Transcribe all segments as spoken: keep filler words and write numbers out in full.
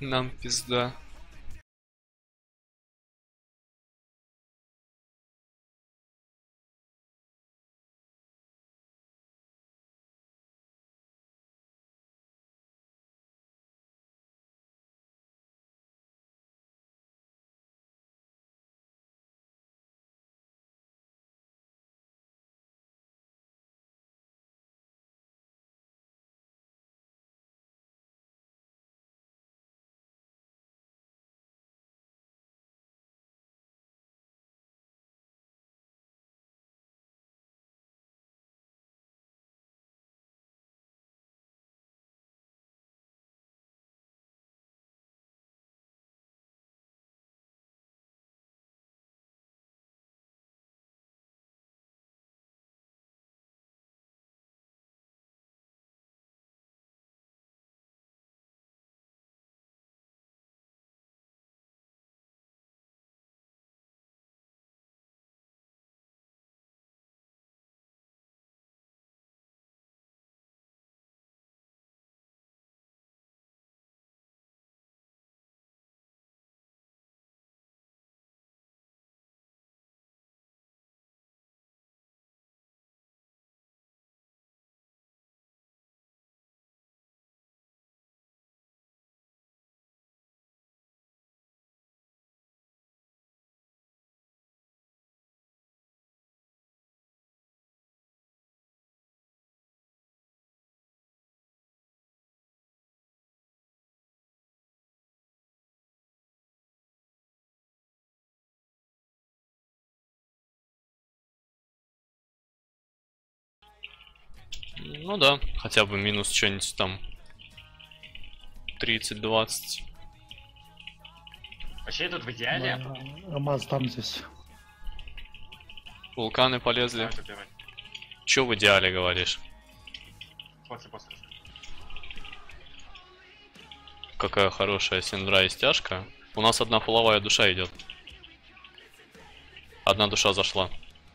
Нам пизда. Ну да, хотя бы минус что-нибудь там тридцать-двадцать. Вообще тут в идеале. Амаз там здесь. Вулканы полезли. Чё в идеале говоришь? После, после. Какая хорошая синдра и стяжка. У нас одна фуловая душа идет. Одна душа зашла.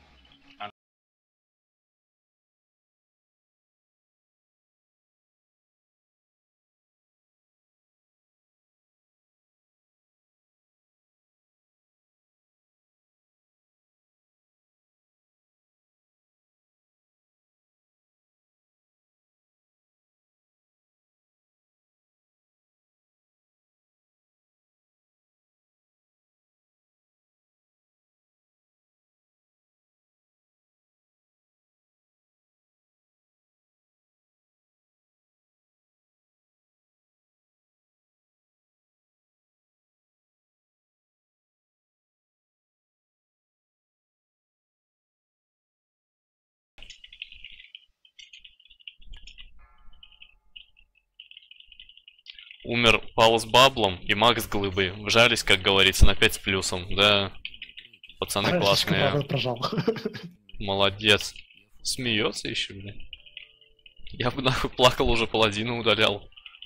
Умер Пал с баблом и Макс с глыбой. Вжались, как говорится, на пять с плюсом. Да, пацаны классные. Молодец. Смеется еще, блин. Я бы нахуй плакал, уже паладина удалял.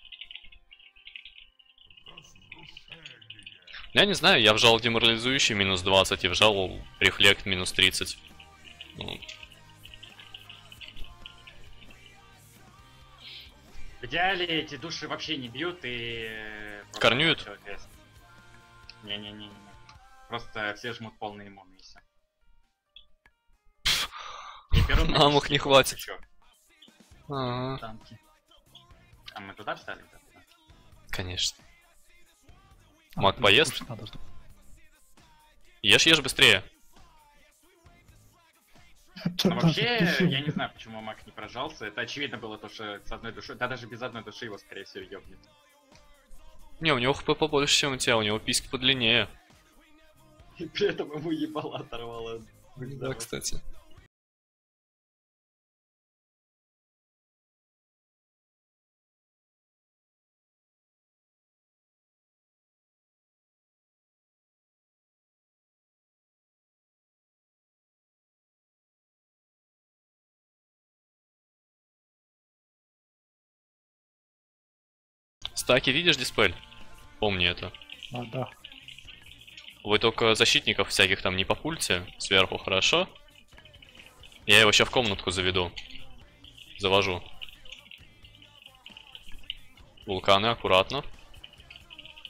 Я не знаю, я вжал деморализующий минус двадцать и вжал рефлект минус тридцать. Ну. В идеале эти души вообще не бьют и... Корнюют? Не-не-не. Просто все жмут полные иммуны и все. Нам их не хватит. Ага. Танки. А мы туда встали? Конечно. Маг поест? Ешь, ешь быстрее. Но вообще, я не знаю, почему Маг не прожался. Это очевидно было то, что с одной душой, да даже без одной души его, скорее всего, ёбнет. Не, у него хп побольше, чем у тебя, у него письки подлиннее. И при этом ему ебало оторвало. Да, кстати. Стаки видишь, Диспель? Помни это. А, да. Вы только защитников всяких там не попульте сверху, хорошо? Я его сейчас в комнатку заведу. Завожу. Вулканы, аккуратно.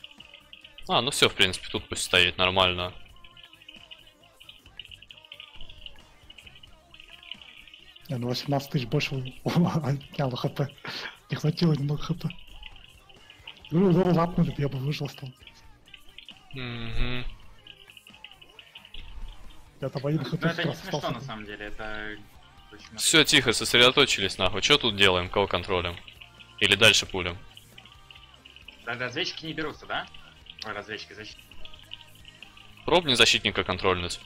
А, ну все, в принципе, тут пусть стоит нормально. Не, ну восемнадцать тысяч больше отнял хп. Не хватило немного хп. Ну, его лапнули, я бы выжил стал. Угу. Я там один хп Ну это не остался. смешно на самом деле, это... очень Все, тихо, сосредоточились нахуй. Что тут делаем? Кого контролем? Или дальше пулем? Да, разведчики не берутся, да? Ой, разведчики, защитники. Пробни защитника контрольность.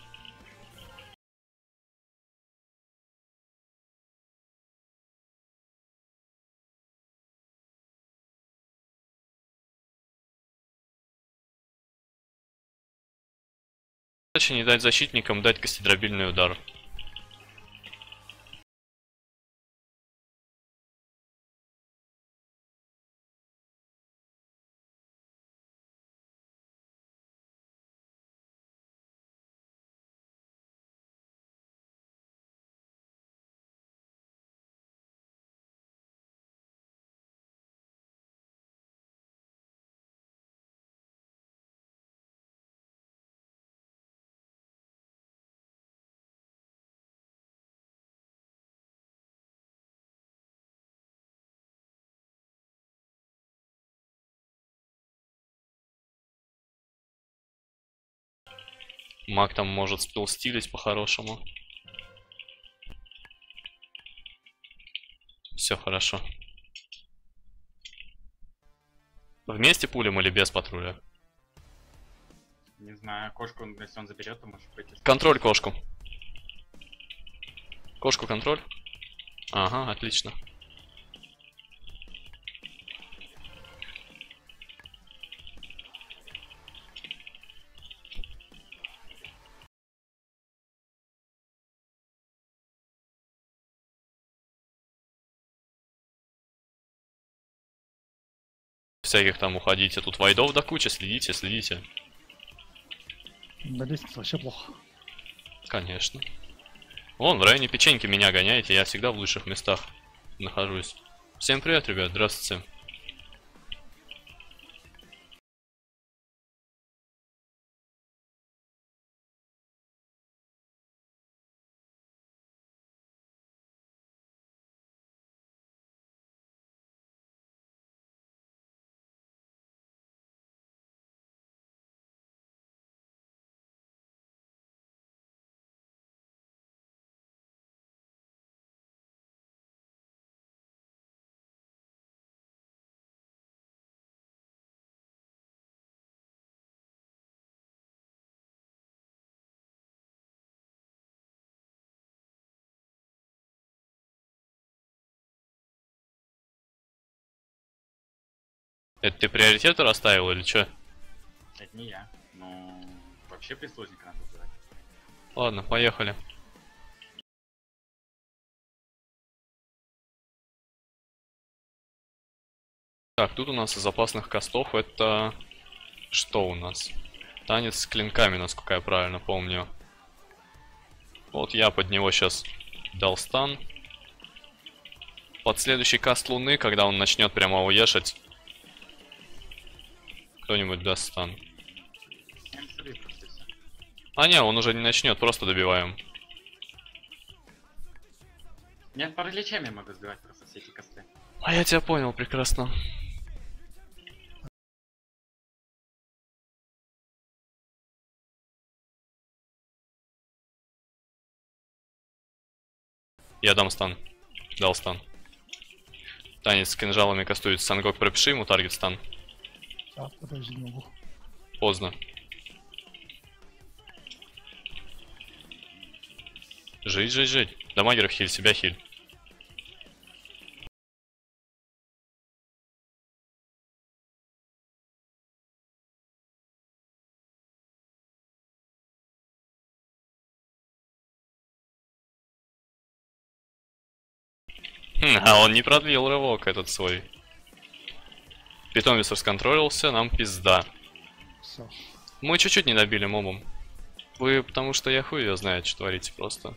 Задача не дать защитникам дать костедробильный удар. Маг там может спил стилить по-хорошему. Все хорошо. Вместе пулем или без патруля? Не знаю, кошку, если он заберет, то может пройти. Контроль кошку. Кошку контроль. Ага, отлично. Всяких там уходите. Тут вайдов до кучи, следите, следите. На лестнице вообще плохо. Конечно. Вон, в районе печеньки меня гоняете, я всегда в лучших местах нахожусь. Всем привет, ребят, здравствуйте. Это ты приоритеты расставил или чё? Это не я, но вообще прислужника надо выбирать. Ладно, поехали. Так, тут у нас из опасных костов это... Что у нас? Танец с клинками, насколько я правильно помню. Вот я под него сейчас дал стан. Под следующий каст луны, когда он начнет прямо уешать, кто-нибудь даст стан. Я не собью просто и всё. А не, он уже не начнет, просто добиваем. Я параличами могу сбивать просто все эти косты. А я тебя понял прекрасно. Я дам стан. Дал стан. Танец с кинжалами кастует. Сангок, пропиши ему таргет стан. А, подожди, не могу. Поздно. Жить, жить, жить. Дамагеров хиль, себя хиль. Хм, а он не продлил рывок этот свой. Питомец расконтролился, нам пизда. Все. Мы чуть-чуть не добили мобом. Вы потому что я хуй ее знает, что творите просто.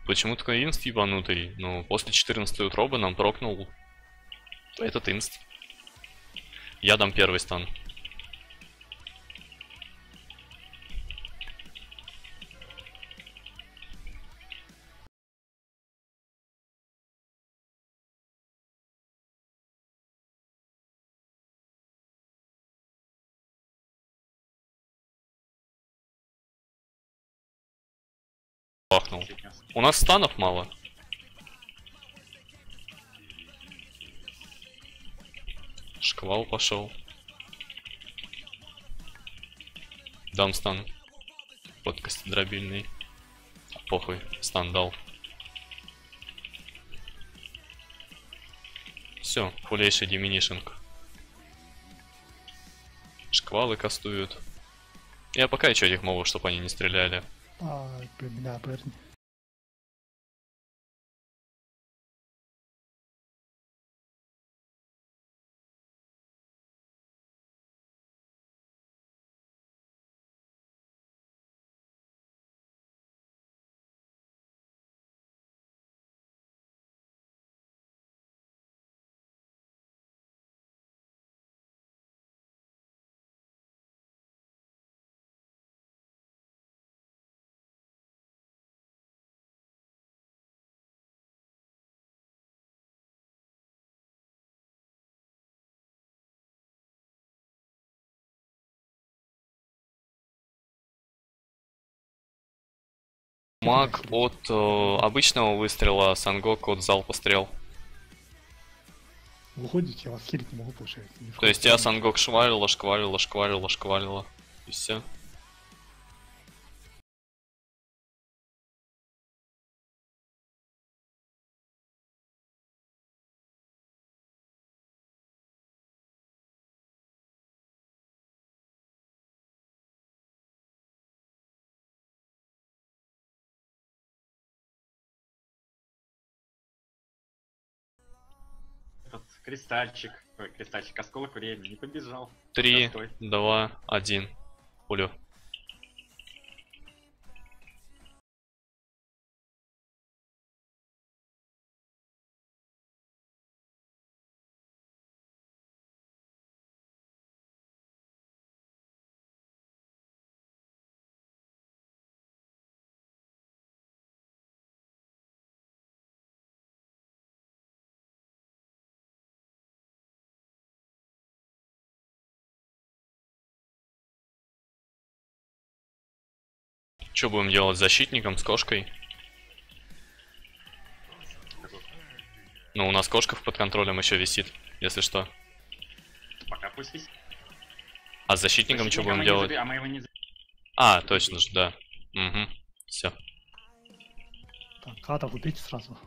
Почему такой инст ебанутый? Ну, после четырнадцатой утробы нам прокнул этот инст. Я дам первый стан. Бахнул. У нас станов мало. Шквал пошел. Дам стан. Вот костедробильный. Похуй, стан дал. Все, фулейший диминишинг. Шквалы кастуют. Я пока еще этих мобов, чтобы они не стреляли. Ай, блин, меня, блин. Маг от э, обычного выстрела, Сангок от залпа стрел. Вы уходите, я вас хилить не могу, получается. Не То есть входите. я Сангок швалила, шквалила, шквалила, шквалила. И все. Этот кристальчик, ой, кристальчик, осколок времени, не побежал. Три, Стой. два, один. Пулю. Что будем делать с защитником, с кошкой? Ну, у нас кошка под контролем еще висит, если что. Пока пусть висит. А с защитником что Защитника будем мы не делать? заби- А мы его не забили. А, точно же, да. Угу. Все. Так, кадр убейте сразу.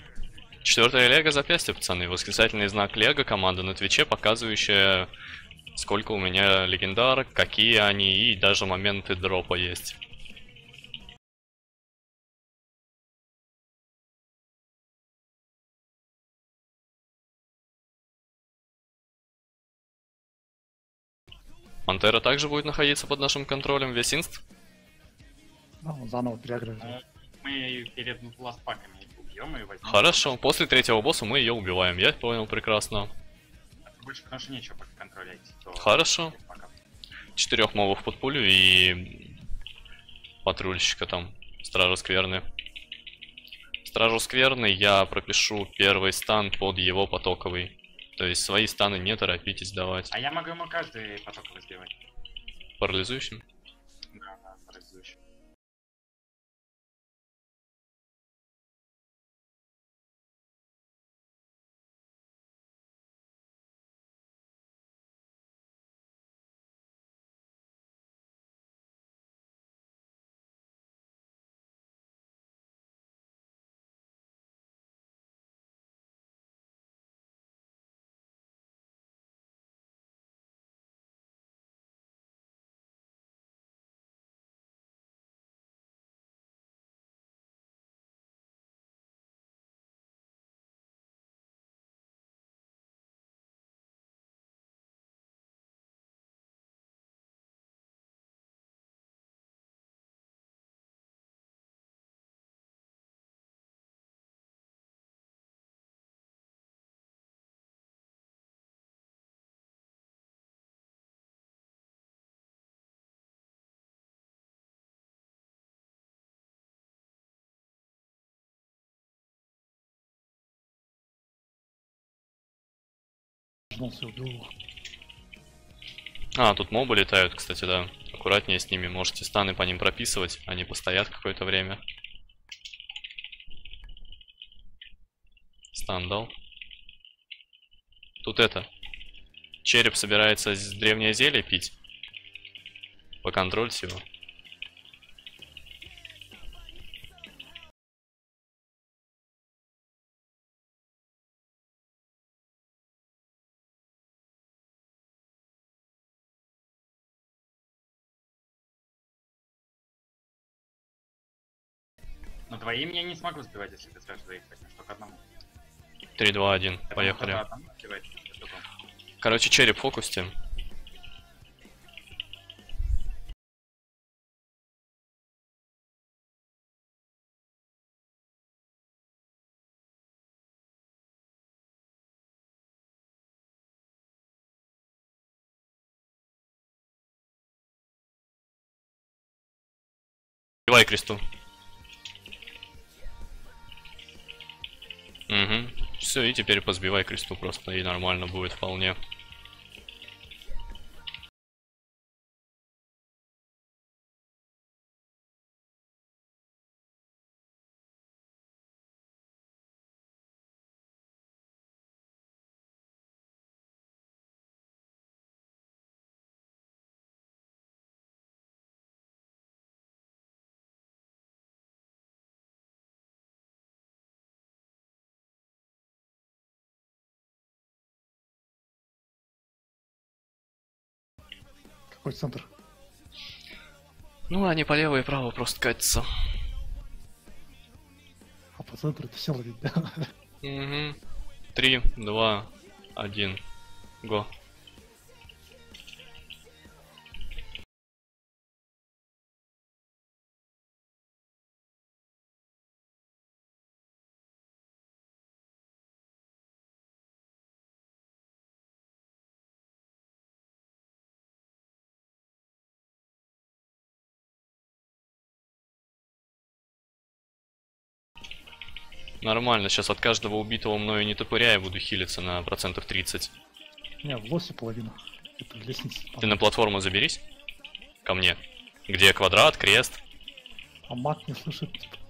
Четвертое лего запястье, пацаны. Восклицательный знак лего, команда на твиче, показывающая сколько у меня легендарок, какие они, и даже моменты дропа есть. Пантера также будет находиться под нашим контролем, весь инст? Да, он заново переигрывает. Ну, мы перед ластпаками убьем и возьмем. Хорошо, после третьего босса мы ее убиваем, я понял прекрасно. Больше потому что нечего пока контролять. То... Хорошо. Четырех мобов под пулю и патрульщика там, стража скверны. Стражу скверны я пропишу первый стан под его потоковый. То есть свои станы не торопитесь давать. А я могу ему каждый потоковый сделать. Парализующим? Да, да, парализующим. Жнулся, убил его. А, тут мобы летают, кстати, да. Аккуратнее с ними, можете станы по ним прописывать, они постоят какое-то время. Стан дал. Тут это. Череп собирается с древнее зелье пить. Поконтрольте его. Но двоим я не смогу сбивать, если ты скажешь двоих, возьмешь только одному. три, два, один. Потому Поехали. что, да, там сбивать, это то. Короче, череп фокусьте. Сбивай кресту. Угу. Все, и теперь позбивай кресту просто, и нормально будет вполне. Какой центр? Ну, они по лево и право просто катятся. А по центру это села ведь, да? Угу. Три, два, один. Го. Нормально, сейчас от каждого убитого мною нетопыря я буду хилиться на процентов тридцать. Не, в лосе половина. Это лестница. Ты на платформу заберись. Ко мне. Где квадрат, крест? А маг не слышит.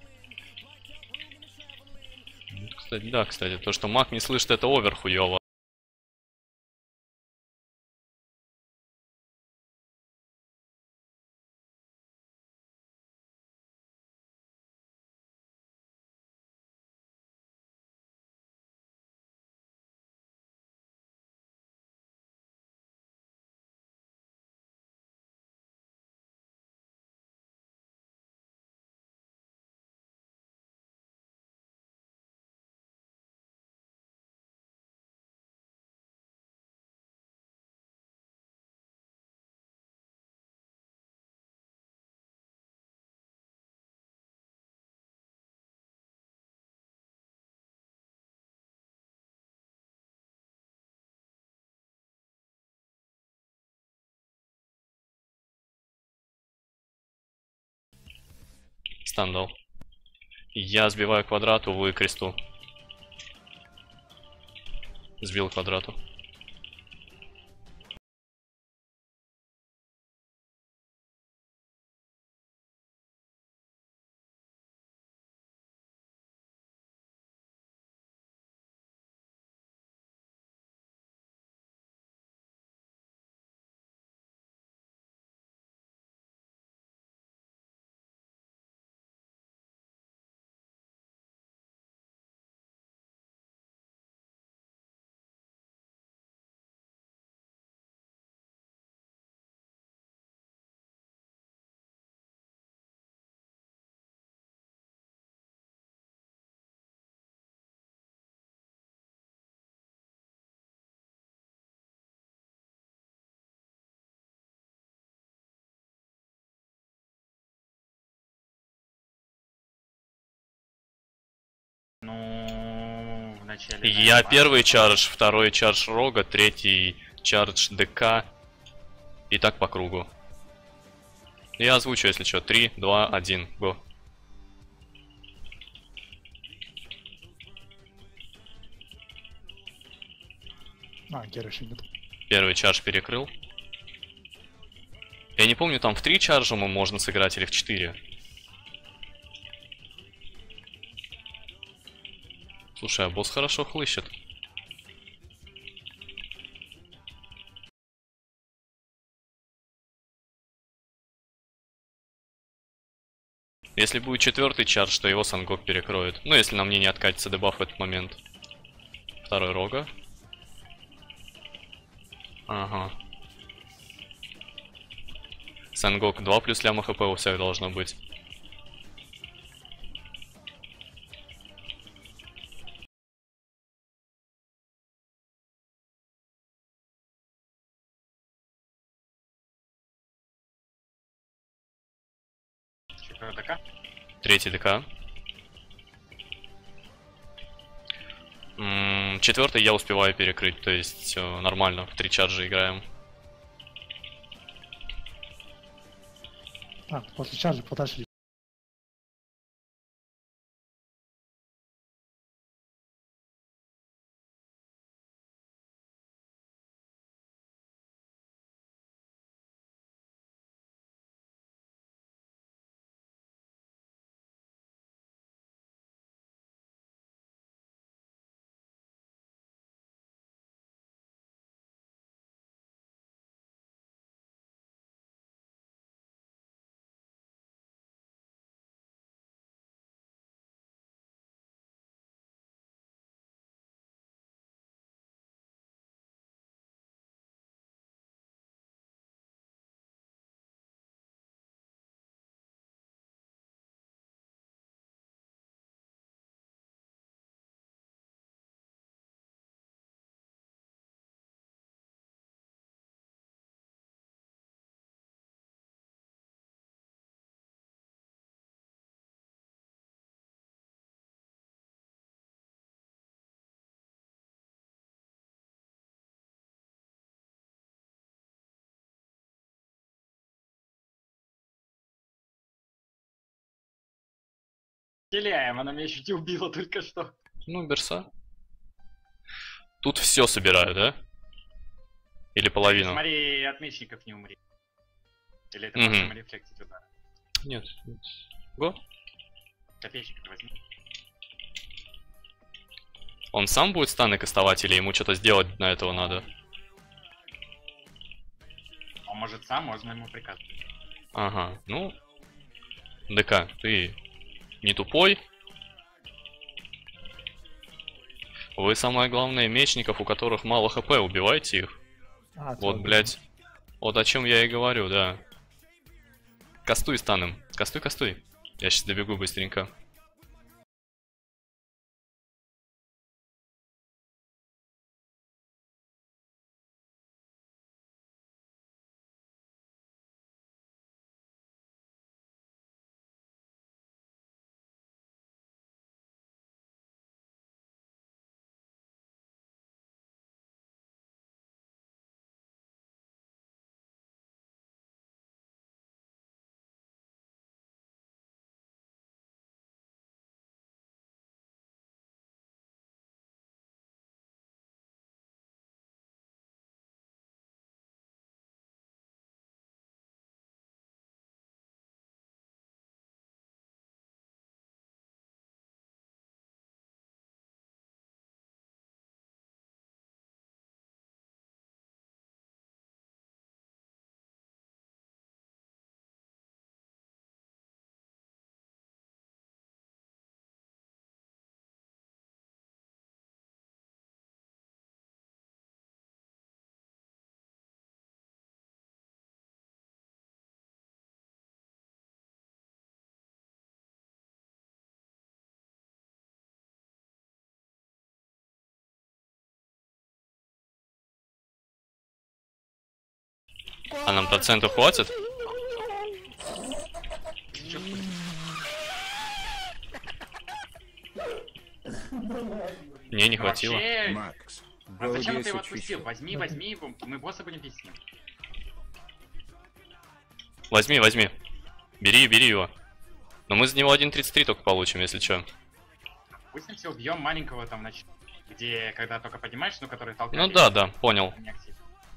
Кстати, да, кстати, то, что маг не слышит, это овер хуёво. Стан дал. Я сбиваю квадрату, вы кресту. Сбил квадрату. Ну, вначале... Я наверное, первый чардж, второй чардж рога, третий чардж ДК. И так по кругу. Я озвучу, если что. три, два, один, го. А, Гера еще нет. Первый чардж перекрыл. Я не помню, там в три чаржа можно сыграть или в четыре. Слушай, а босс хорошо хлыщет. Если будет четвертый чардж, то его Сангок перекроет. Ну, если на мне не откатится дебаф в этот момент. Второй рога. Ага. Сангок два плюс ляма хп у всех должно быть. Четвертый ДК. Третий ДК. М-м, четвертый я успеваю перекрыть, то есть э, нормально, в три чарджа играем. А, после чарджа подошли. Стреляем, она меня чуть не убила только что. Ну, берса. Тут все собираю, да? Или половину? Смотри, от мечников не умри. Или это Мгм. максимум рефлектить удара. Нет. нет. Го. Копейщик возьми. Он сам будет станы кастовать или ему что-то сделать на этого надо? Он может сам, можно ему приказывать. Ага, ну... ДК, ты не тупой. Вы, самое главное, мечников, у которых мало хп, убивайте их. А, Вот, твой, блядь. Вот о чем я и говорю, да. Кастуй станом. Кастуй, кастуй. Я сейчас добегу быстренько. А нам процентов хватит? Чё, Не, не хватило. вообще... Макс, А зачем балдея ты его сочищу. отпустил? Возьми, возьми его, мы босса будем бить с ним. Возьми, возьми. Бери, бери его. Но мы за него один тридцать три только получим, если что. Пусть мы все убьем маленького там, значит, где, когда только поднимаешь, ну, который толкает. Ну да, да, понял. Не актив.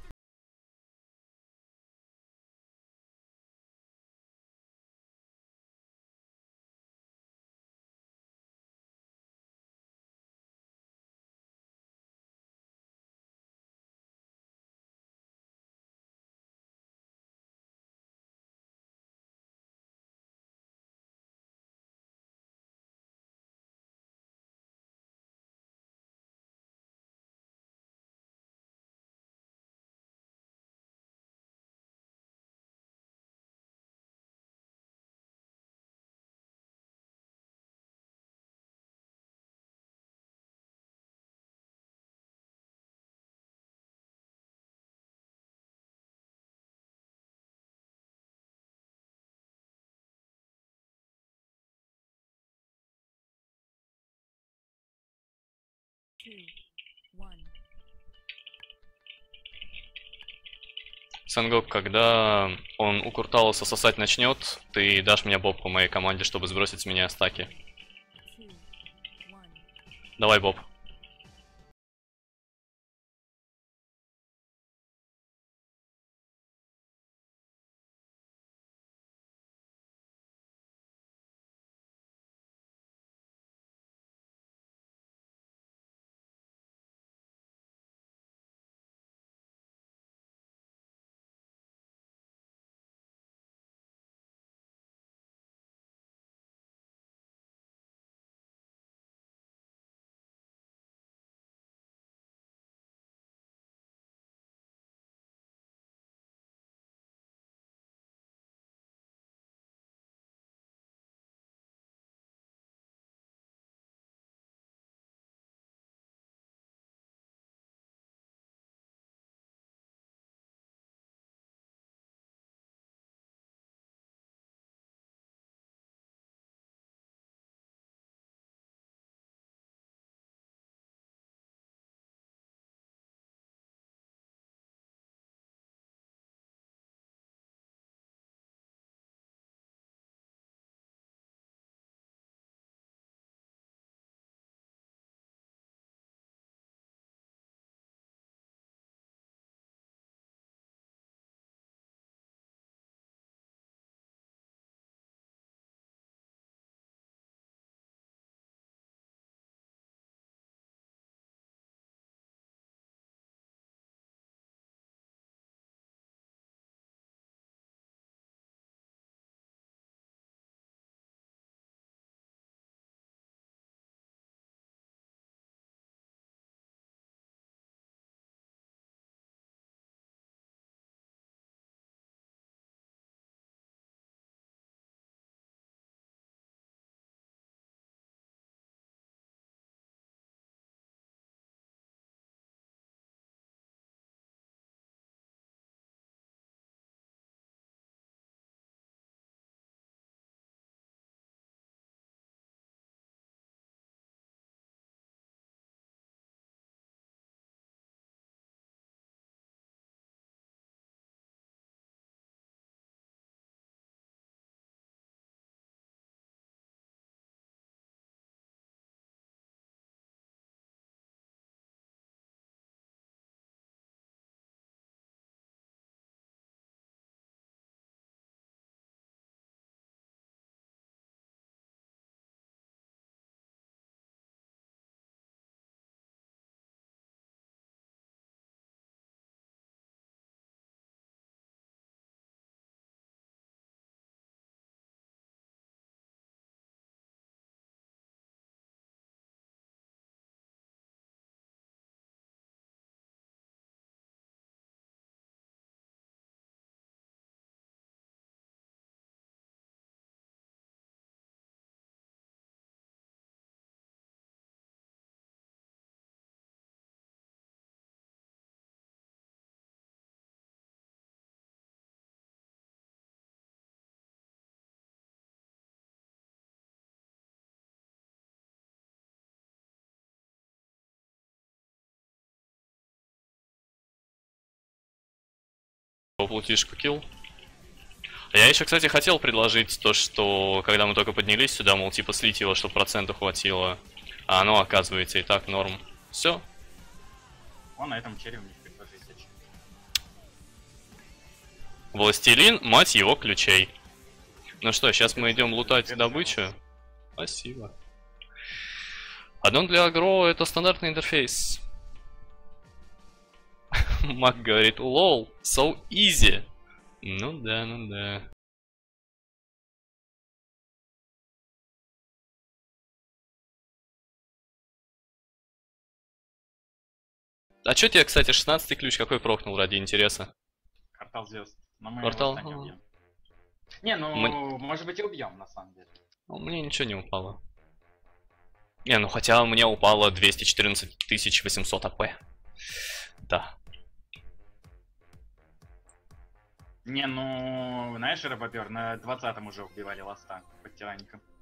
Сангок, когда он у Курталоса сосать начнет, ты дашь мне боб по моей команде, чтобы сбросить с меня стаки. Давай, боб. Плутишку килл. Я еще, кстати, хотел предложить то, что когда мы только поднялись сюда, мол, типа слить его, чтобы проценту хватило. А оно, оказывается, и так норм. Все. Он на этом чере у них предложить зачем. Властелин, мать его, ключей. Ну что, сейчас мы идем лутать добычу. Спасибо. Аддон для агро — это стандартный интерфейс. Мак говорит, лол, so easy. Ну да, ну да. А чё тебе, кстати, шестнадцатый ключ какой прохнул ради интереса? Квартал звезд. Но мы Квартал? его не убьем. Не, ну, Мы- может быть и убьем, на самом деле. Ну, мне ничего не упало. Не, ну хотя мне упало двести четырнадцать тысяч восемьсот АП. Да. Не, ну, знаешь, Робопер, на двадцатом уже убивали ласта под тираником.